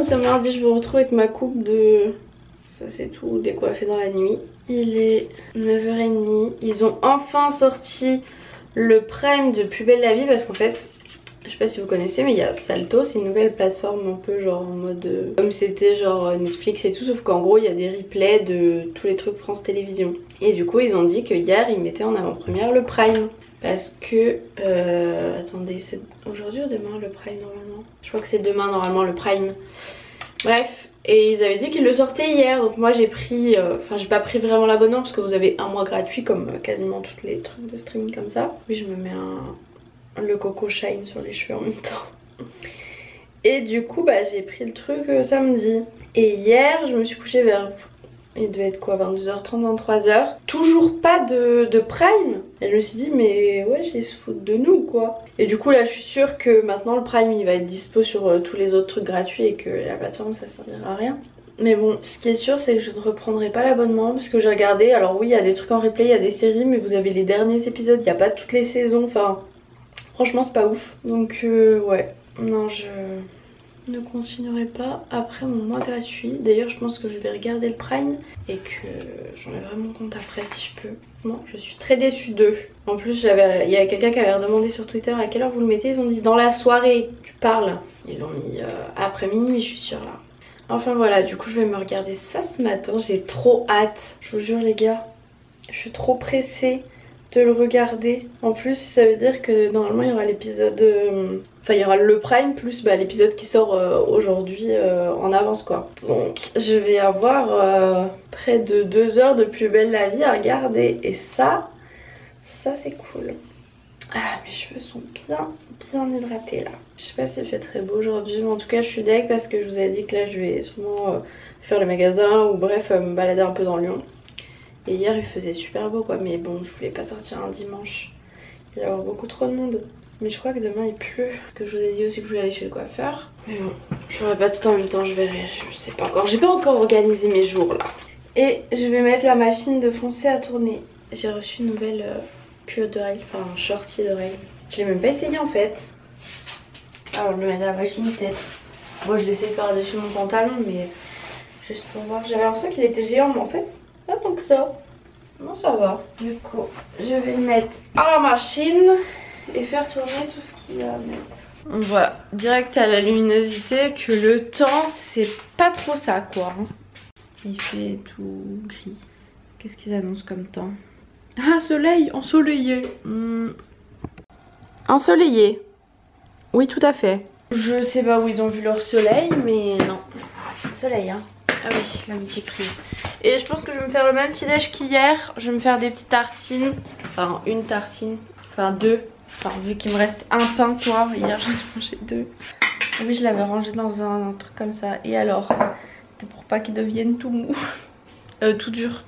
c'est mardi, je vous retrouve avec ma coupe de... Ça c'est tout, décoiffé dans la nuit. Il est 9h30. Ils ont enfin sorti le Prime de Plus belle la vie parce qu'en fait, je sais pas si vous connaissez, mais il y a Salto, c'est une nouvelle plateforme un peu genre en mode... comme c'était genre Netflix et tout, sauf qu'en gros il y a des replays de tous les trucs France Télévisions. Et du coup ils ont dit que hier ils mettaient en avant-première le Prime. Parce que... attendez, c'est aujourd'hui ou demain le Prime normalement? Je crois que c'est demain normalement le Prime. Bref, et ils avaient dit qu'ils le sortaient hier. Donc moi j'ai pris... Enfin j'ai pas pris vraiment l'abonnement parce que vous avez un mois gratuit comme quasiment tous les trucs de streaming comme ça. Oui, je me mets le Coco Shine sur les cheveux en même temps. Et du coup bah j'ai pris le truc samedi. Et hier je me suis couchée vers... Il devait être quoi, 22h30, 23h. Toujours pas de Prime. Et je me suis dit mais ouais, j'ai se foutre de nous quoi. Et du coup là je suis sûre que maintenant le Prime il va être dispo sur tous les autres trucs gratuits et que la plateforme ça servira à rien. Mais bon, ce qui est sûr c'est que je ne reprendrai pas l'abonnement parce que j'ai regardé. Alors oui, il y a des trucs en replay, il y a des séries, mais vous avez les derniers épisodes, il n'y a pas toutes les saisons. Enfin, franchement c'est pas ouf. Donc ouais, non je... ne continuerai pas après mon mois gratuit. D'ailleurs je pense que je vais regarder le Prime et que j'en ai vraiment compte après si je peux. Non, je suis très déçue d'eux. En plus il y a quelqu'un qui avait redemandé sur Twitter à quelle heure vous le mettez. Ils ont dit dans la soirée. Tu parles. Ils l'ont mis après minuit je suis sûre là. Enfin voilà, du coup je vais me regarder ça ce matin. J'ai trop hâte. Je vous jure les gars, je suis trop pressée de le regarder. En plus ça veut dire que normalement il y aura l'épisode... Enfin il y aura le Prime plus l'épisode qui sort aujourd'hui en avance quoi. Donc je vais avoir près de 2 heures de Plus belle la vie à regarder. Et ça c'est cool. Ah mes cheveux sont bien hydratés là. Je sais pas s'il fait très beau aujourd'hui, mais en tout cas je suis deg parce que je vous ai dit que là je vais sûrement faire le magasin ou bref me balader un peu dans Lyon. Et hier il faisait super beau quoi, mais bon je voulais pas sortir un dimanche. Il va y avoir beaucoup trop de monde. Mais je crois que demain il pleut. Que je vous ai dit aussi que je voulais aller chez le coiffeur. Mais bon, je ferai pas tout en même temps, je verrai. Je sais pas encore. J'ai pas encore organisé mes jours là. Et je vais mettre la machine de foncer à tourner. J'ai reçu une nouvelle culotte d'oreille, enfin un shorty d'oreille. Je l'ai même pas essayé en fait. Alors je le mets à la machine peut-être. Moi je l'essaye par-dessus mon pantalon, mais juste pour voir. J'avais l'impression qu'il était géant, mais en fait, pas tant que ça. Non, ça va. Du coup, je vais le mettre à la machine et faire tourner tout ce qu'il y a à mettre. On voit direct à la luminosité que le temps, c'est pas trop ça quoi. Il fait tout gris. Qu'est-ce qu'ils annoncent comme temps? Ah, soleil, ensoleillé. Ensoleillé. Oui, tout à fait. Je sais pas où ils ont vu leur soleil, mais non. Soleil, hein. Ah oui, la multiprise. Et je pense que je vais me faire le même petit déj qu'hier. Je vais me faire des petites tartines. Enfin, une tartine. Enfin, deux. Enfin, vu qu'il me reste un pain, quoi. Hier, j'en ai mangé 2. Oui, je l'avais rangé dans un truc comme ça. Et alors, c'était pour pas qu'il devienne tout mou. Tout dur.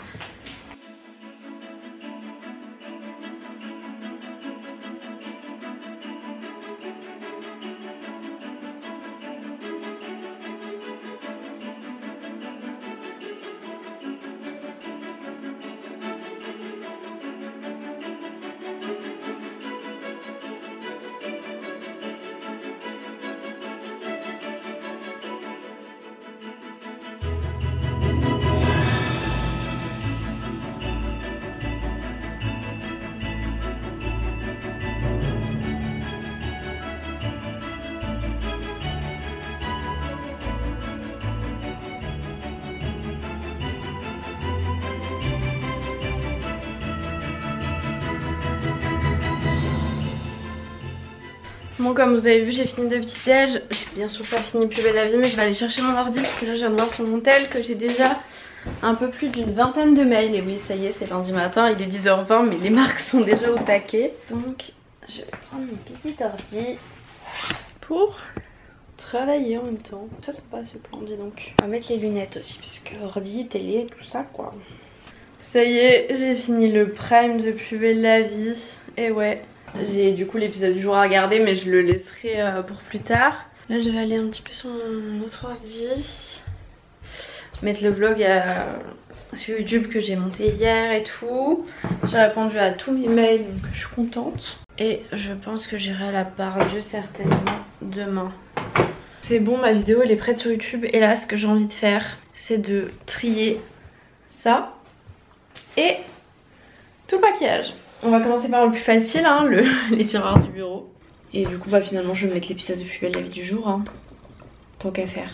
Bon, comme vous avez vu, j'ai fini de petit déj. J'ai bien sûr pas fini Plus belle la vie, mais je vais aller chercher mon ordi parce que là j'ai un sur mon tel que j'ai déjà un peu plus d'une vingtaine de mails. Et oui, ça y est, c'est lundi matin, il est 10h20, mais les marques sont déjà au taquet. Donc je vais prendre mon petit ordi pour travailler en même temps. Très sympa ce plan, dis donc. On va mettre les lunettes aussi, parce que ordi, télé, tout ça quoi. Ça y est, j'ai fini le Prime de Plus belle la vie. Et ouais. J'ai du coup l'épisode du jour à regarder, mais je le laisserai pour plus tard. Là je vais aller un petit peu sur mon autre ordi, mettre le vlog sur YouTube que j'ai monté hier et tout. J'ai répondu à tous mes mails, donc je suis contente. Et je pense que j'irai à la Part Dieu certainement demain. C'est bon, ma vidéo elle est prête sur YouTube et là ce que j'ai envie de faire c'est de trier ça et tout le maquillage. On va commencer par le plus facile, hein, les tiroirs du bureau. Et du coup bah finalement je vais mettre l'épisode de Plus belle la vie du jour, hein, tant qu'à faire.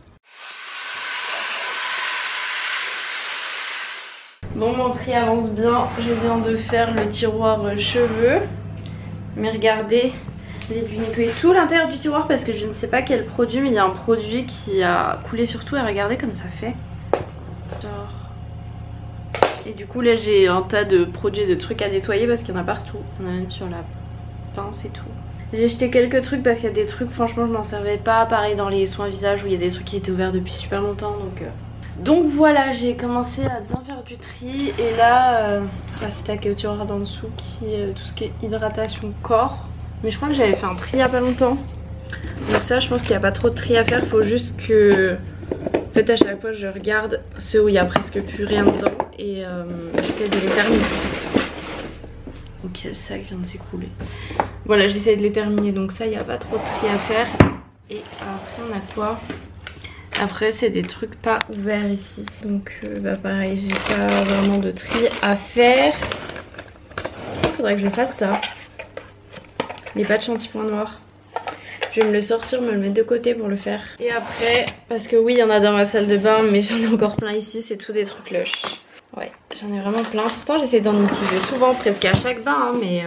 Bon, mon tri avance bien, je viens de faire le tiroir cheveux. Mais regardez, j'ai dû nettoyer tout l'intérieur du tiroir parce que je ne sais pas quel produit, mais il y a un produit qui a coulé sur tout et regardez comme ça fait. Genre... Et du coup là j'ai un tas de produits, de trucs à nettoyer parce qu'il y en a partout. Il y en a même sur la pince et tout. J'ai jeté quelques trucs parce qu'il y a des trucs franchement je m'en servais pas. Pareil dans les soins visage où il y a des trucs qui étaient ouverts depuis super longtemps. Donc voilà, j'ai commencé à bien faire du tri. Et là c'est attaqué au tiroir d'en dessous qui est tout ce qui est hydratation corps. Mais je crois que j'avais fait un tri il y a pas longtemps. Donc ça je pense qu'il n'y a pas trop de tri à faire. Il faut juste que... En fait à chaque fois je regarde ceux où il n'y a presque plus rien dedans. Et j'essaie de les terminer. Ok, le sac vient de s'écrouler. Voilà, j'essaie de les terminer. Donc ça il n'y a pas trop de tri à faire. Et après on a quoi? Après c'est des trucs pas ouverts ici. Donc bah pareil, j'ai pas vraiment de tri à faire. Il faudrait que je fasse ça. Les patchs anti-points noirs. Je vais me le sortir, me le mettre de côté pour le faire. Et après, parce que oui il y en a dans ma salle de bain, mais j'en ai encore plein ici, c'est tout des trucs lush. Ouais, j'en ai vraiment plein. Pourtant j'essaie d'en utiliser souvent, presque à chaque bain, hein, mais...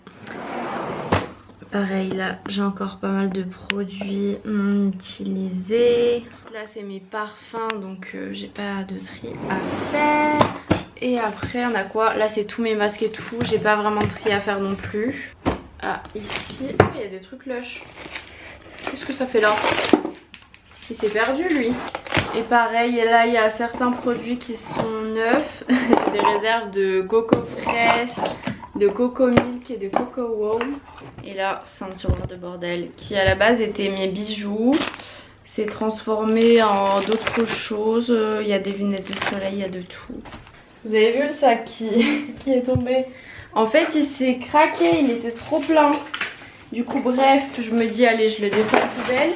Pareil, là j'ai encore pas mal de produits non utilisés. Là c'est mes parfums, donc j'ai pas de tri à faire. Et après on a quoi? Là c'est tous mes masques et tout, j'ai pas vraiment de tri à faire non plus. Ah ici, oh, il y a des trucs lush. Qu'est-ce que ça fait là? Il s'est perdu lui. Et pareil, et là il y a certains produits qui sont neufs. Des réserves de coco fraîche, de coco milk et de coco wow. Et là c'est un tiroir de bordel qui à la base était mes bijoux. C'est transformé en d'autres choses. Il y a des lunettes de soleil, il y a de tout. Vous avez vu le sac qui est tombé? En fait il s'est craqué, il était trop plein. Du coup bref, je me dis allez je le descends à la poubelle.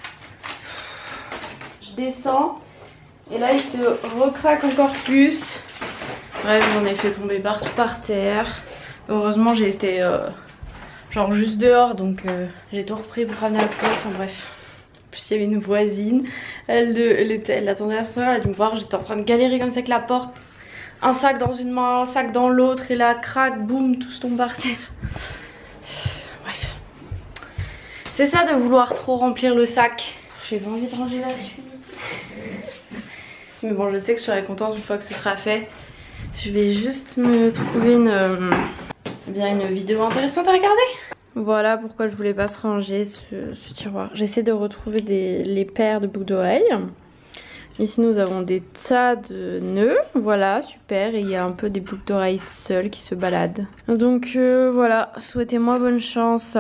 Je descends. Et là il se recraque encore plus. Bref j'en ai fait tomber partout par terre. Heureusement j'ai été genre juste dehors donc j'ai tout repris pour ramener à la poubelle. Enfin bref. En plus il y avait une voisine. Elle attendait la soeur, elle a dû me voir. J'étais en train de galérer comme ça avec la porte. Un sac dans une main, un sac dans l'autre. Et là crac, boum, tout se tombe par terre. Bref. C'est ça de vouloir trop remplir le sac. J'ai pas envie de ranger la suite. Mais bon je sais que je serai contente une fois que ce sera fait. Je vais juste me trouver une vidéo intéressante à regarder. Voilà pourquoi je voulais pas se ranger ce tiroir. J'essaie de retrouver les paires de boucles d'oreilles. Ici nous avons des tas de nœuds. Voilà, super. Et il y a un peu des boucles d'oreilles seules qui se baladent. Donc voilà, souhaitez-moi bonne chance.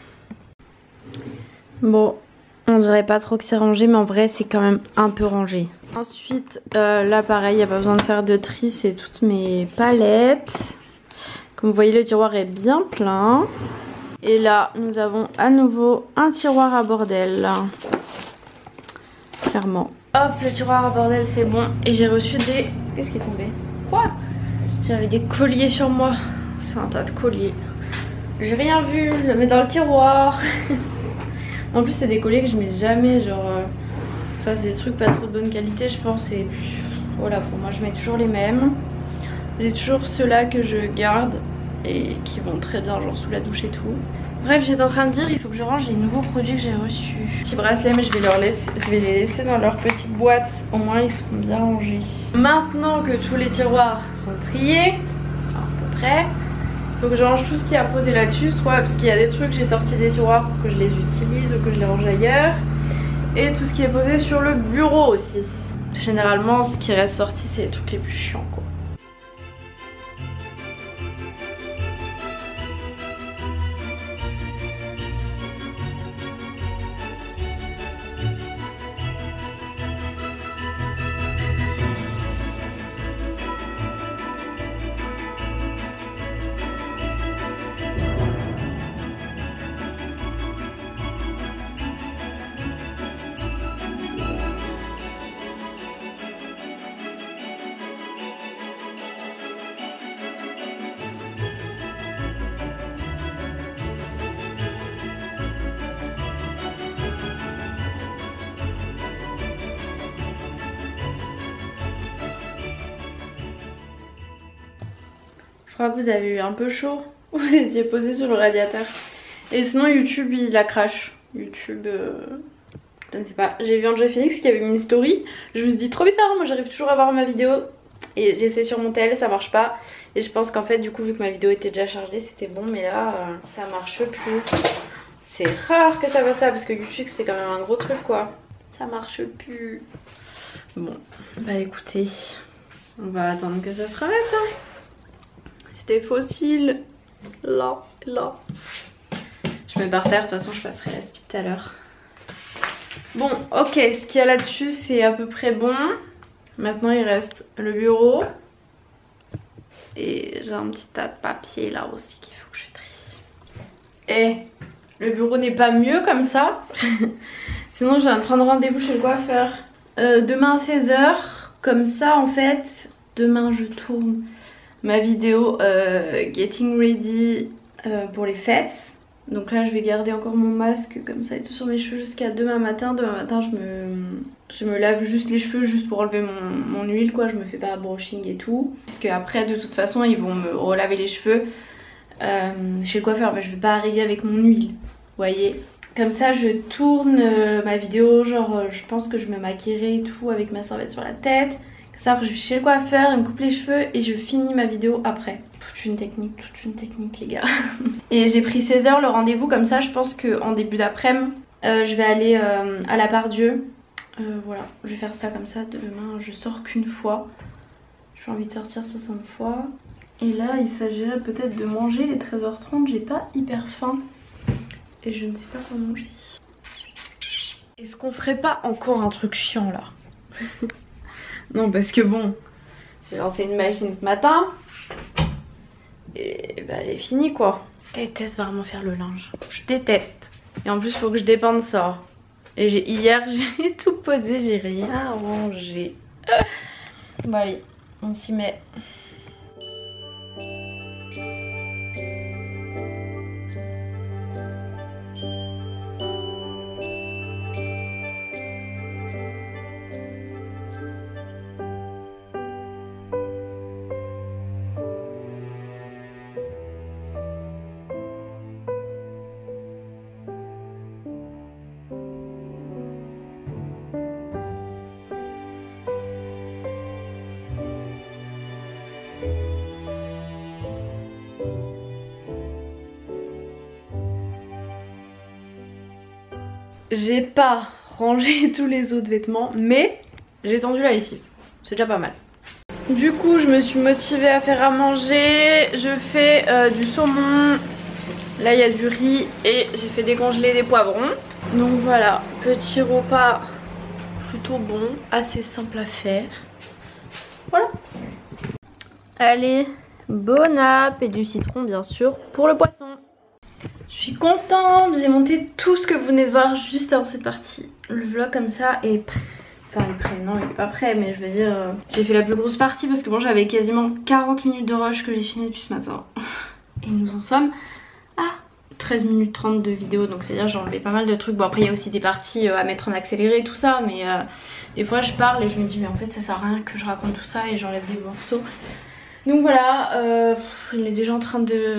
Bon, on dirait pas trop que c'est rangé, mais en vrai c'est quand même un peu rangé. Ensuite, là pareil, il n'y a pas besoin de faire de tri, c'est toutes mes palettes. Comme vous voyez, le tiroir est bien plein. Et là, nous avons à nouveau un tiroir à bordel. Clairement. Hop, le tiroir à bordel, c'est bon. Et j'ai reçu des... Qu'est-ce qui est tombé? Quoi? J'avais des colliers sur moi. C'est un tas de colliers. J'ai rien vu, je le mets dans le tiroir. En plus, c'est des colliers que je mets jamais, genre... Enfin, c'est des trucs pas trop de bonne qualité, je pense. Et voilà, pour moi, je mets toujours les mêmes. J'ai toujours ceux-là que je garde et qui vont très bien, genre sous la douche et tout. Bref, j'étais en train de dire, il faut que je range les nouveaux produits que j'ai reçus. Petits bracelets, mais je vais les laisser dans leur petite boîte. Au moins, ils seront bien rangés. Maintenant que tous les tiroirs sont triés, enfin à peu près, il faut que je range tout ce qui a posé là-dessus. Soit parce qu'il y a des trucs, j'ai sorti des tiroirs pour que je les utilise ou que je les range ailleurs. Et tout ce qui est posé sur le bureau aussi. Généralement, ce qui reste sorti, c'est les trucs les plus chiants, quoi. Je crois que vous avez eu un peu chaud. Vous étiez posé sur le radiateur. Et sinon YouTube il la crash. YouTube... Je ne sais pas. J'ai vu Angel Phoenix qui avait mis une story. Je me suis dit trop bizarre, moi j'arrive toujours à voir ma vidéo. Et j'essaie sur mon tel, ça marche pas. Et je pense qu'en fait du coup vu que ma vidéo était déjà chargée c'était bon. Mais là ça marche plus. C'est rare que ça fasse ça parce que YouTube c'est quand même un gros truc quoi. Ça marche plus. Bon bah écoutez, on va attendre que ça se remette hein. C'était fossile. Là. Je mets par terre, de toute façon je passerai la speed tout à l'heure. Bon ok, ce qu'il y a là-dessus c'est à peu près bon. Maintenant il reste le bureau. Et j'ai un petit tas de papier là aussi qu'il faut que je trie. Et le bureau n'est pas mieux comme ça. Sinon je viens de prendre rendez-vous chez le coiffeur. Demain à 16 h. Comme ça en fait, demain je tourne ma vidéo Getting Ready pour les fêtes. Donc là je vais garder encore mon masque comme ça et tout sur mes cheveux jusqu'à demain matin. Demain matin je me lave juste les cheveux juste pour enlever mon huile quoi. Je me fais pas brushing et tout. Puisque après de toute façon ils vont me relaver les cheveux chez le coiffeur. Mais je vais pas arriver avec mon huile. Vous voyez. Comme ça je tourne ma vidéo. Genre je pense que je me maquillerai et tout avec ma serviette sur la tête. Comme ça après je vais chez le coiffeur, il me coupe les cheveux et je finis ma vidéo après. Toute une technique les gars. Et j'ai pris 16 h le rendez-vous, comme ça je pense qu'en début d'après-midi je vais aller à la Part-Dieu. Voilà, je vais faire ça comme ça. Demain je sors qu'une fois. J'ai envie de sortir 60 fois. Et là il s'agirait peut-être de manger les 13 h 30. J'ai pas hyper faim. Et je ne sais pas quoi manger. Est-ce qu'on ferait pas encore un truc chiant là? Non parce que bon, j'ai lancé une machine ce matin. Et bah elle est finie quoi. Je déteste vraiment faire le linge. Je déteste. Et en plus il faut que je dépende ça. Et hier j'ai tout posé, j'ai rien rangé. Bon allez, on s'y met. J'ai pas rangé tous les autres vêtements, mais j'ai tendu la lessive. C'est déjà pas mal. Du coup, je me suis motivée à faire à manger. Je fais du saumon. Là, il y a du riz et j'ai fait décongeler des poivrons. Donc voilà, petit repas plutôt bon, assez simple à faire. Voilà. Allez, bon app et du citron bien sûr pour le poisson. Je suis contente, j'ai monté tout ce que vous venez de voir juste avant cette partie. Le vlog comme ça est prêt. Enfin il est prêt, non il est pas prêt mais je veux dire j'ai fait la plus grosse partie parce que bon j'avais quasiment 40 minutes de rush que j'ai fini depuis ce matin. Et nous en sommes à 13 minutes 30 de vidéo donc c'est à dire j'ai enlevé pas mal de trucs. Bon après il y a aussi des parties à mettre en accéléré et tout ça mais des fois je parle et je me dis mais en fait ça sert à rien que je raconte tout ça et j'enlève des morceaux. Donc voilà, il est déjà en train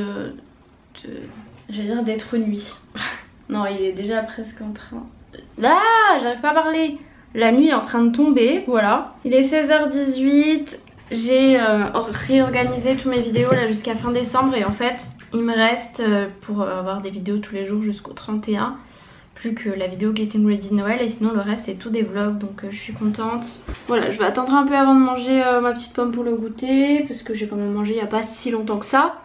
j'allais dire d'être nuit. Non, il est déjà presque en train... Là, j'arrive pas à parler. La nuit est en train de tomber, voilà. Il est 16 h 18. J'ai réorganisé tous mes vidéos là jusqu'à fin décembre. Et en fait, il me reste pour avoir des vidéos tous les jours jusqu'au 31. Plus que la vidéo Getting Ready Noël. Et sinon le reste c'est tout des vlogs. Donc je suis contente. Voilà, je vais attendre un peu avant de manger ma petite pomme pour le goûter. Parce que j'ai quand même mangé il n'y a pas si longtemps que ça.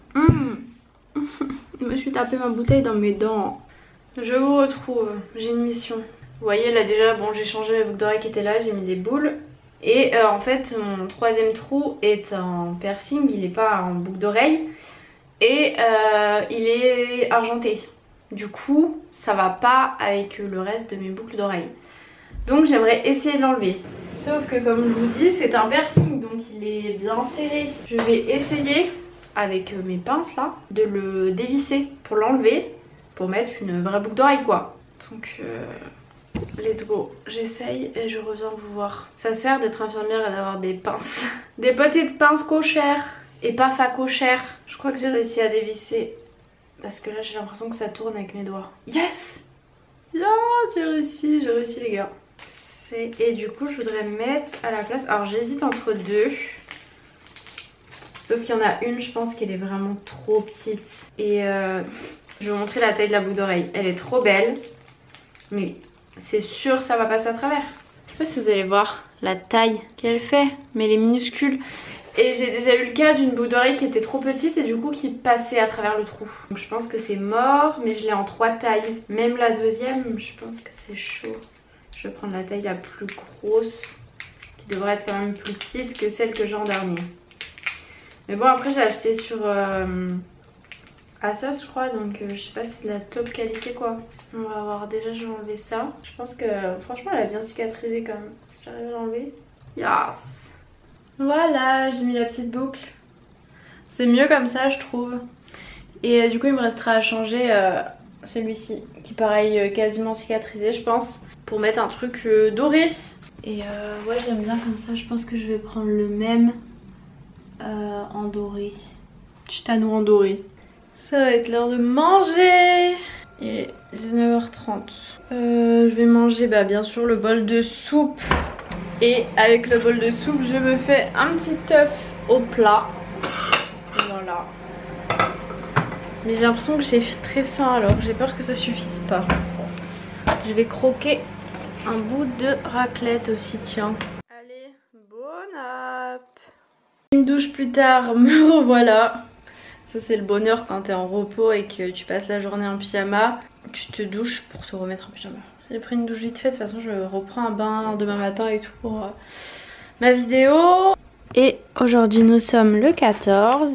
Je me suis tapé ma bouteille dans mes dents. Je vous retrouve, j'ai une mission. Vous voyez là déjà, bon j'ai changé la boucle d'oreille qui était là, j'ai mis des boules. Et en fait mon troisième trou est en piercing, il n'est pas en boucle d'oreille. Et il est argenté. Du coup ça va pas avec le reste de mes boucles d'oreille. Donc j'aimerais essayer de l'enlever. Sauf que comme je vous dis c'est un piercing donc il est bien serré. Je vais essayer avec mes pinces là de le dévisser pour l'enlever, pour mettre une vraie boucle d'oreille quoi. Donc let's go, j'essaye et je reviens vous voir. Ça sert d'être infirmière et d'avoir des pinces. Des petites pinces cochères. et pas facochère. Je crois que j'ai réussi à dévisser parce que là j'ai l'impression que ça tourne avec mes doigts. Yes! J'ai réussi les gars. Et du coup je voudrais mettre à la place, alors j'hésite entre deux. Sauf qu'il y en a une, je pense qu'elle est vraiment trop petite. Et je vais vous montrer la taille de la boucle d'oreille. Elle est trop belle, mais c'est sûr ça va passer à travers. Je sais pas si vous allez voir la taille qu'elle fait, mais elle est minuscule. Et j'ai déjà eu le cas d'une boucle d'oreille qui était trop petite et du coup qui passait à travers le trou. Donc je pense que c'est mort, mais je l'ai en 3 tailles. Même la deuxième, je pense que c'est chaud. Je vais prendre la taille la plus grosse, qui devrait être quand même plus petite que celle que j'ai en dernier. Mais bon, après j'ai acheté sur Asos je crois, donc je sais pas si c'est de la top qualité quoi. On va voir, déjà je vais enlever ça. Je pense que franchement elle a bien cicatrisé quand même. Si j'arrive à l'enlever. Yes! Voilà, j'ai mis la petite boucle. C'est mieux comme ça je trouve. Et du coup il me restera à changer celui-ci, qui pareil quasiment cicatrisé je pense, pour mettre un truc doré. Et ouais j'aime bien comme ça, je pense que je vais prendre le même en doré. Chitano en doré. Ça va être l'heure de manger. Il est 19h30. Je vais manger bien sûr le bol de soupe. Et avec le bol de soupe, je me fais un petit œuf au plat. Voilà. Mais j'ai l'impression que j'ai très faim alors. J'ai peur que ça suffise pas. Je vais croquer un bout de raclette aussi, tiens. Allez, bon app. Une douche plus tard, me revoilà. Ça c'est le bonheur quand t'es en repos et que tu passes la journée en pyjama. Tu te douches pour te remettre en pyjama. J'ai pris une douche vite fait, de toute façon je reprends un bain demain matin et tout pour ma vidéo. Et aujourd'hui nous sommes le 14.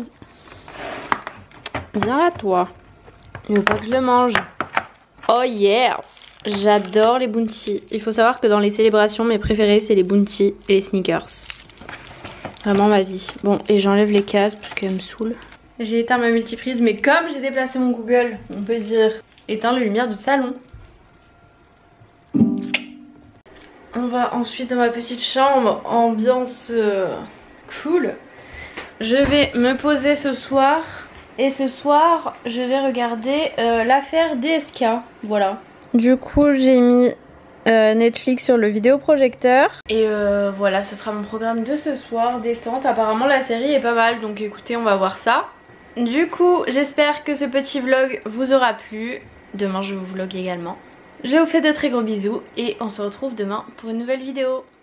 Viens là toi. Il veut pas que je le mange. Oh yes! J'adore les bounty. Il faut savoir que dans les célébrations mes préférés c'est les bounty et les sneakers. Vraiment ma vie. Bon et j'enlève les cases parce qu'elles me saoulent. J'ai éteint ma multiprise mais comme j'ai déplacé mon Google, on peut dire éteindre les lumières du salon. On va ensuite dans ma petite chambre, ambiance cool. Je vais me poser ce soir. Et ce soir, je vais regarder l'affaire DSK. Voilà. Du coup, j'ai mis Netflix sur le vidéoprojecteur. Et voilà, ce sera mon programme de ce soir, détente. Apparemment, la série est pas mal, donc écoutez, on va voir ça. Du coup, j'espère que ce petit vlog vous aura plu. Demain, je vous vlog également. Je vous fais de très gros bisous et on se retrouve demain pour une nouvelle vidéo.